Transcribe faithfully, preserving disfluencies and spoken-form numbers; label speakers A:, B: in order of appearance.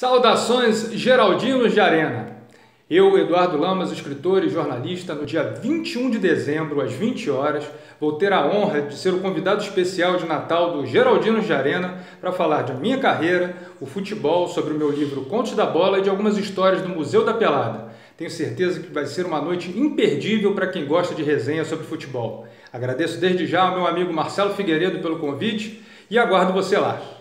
A: Saudações Geraldinos de Arena! Eu, Eduardo Lamas, escritor e jornalista, no dia vinte e um de dezembro, às vinte horas, vou ter a honra de ser o convidado especial de Natal do Geraldinos de Arena para falar de minha carreira, o futebol, sobre o meu livro Contos da Bola e de algumas histórias do Museu da Pelada. Tenho certeza que vai ser uma noite imperdível para quem gosta de resenha sobre futebol. Agradeço desde já ao meu amigo Marcelo Figueiredo pelo convite e aguardo você lá.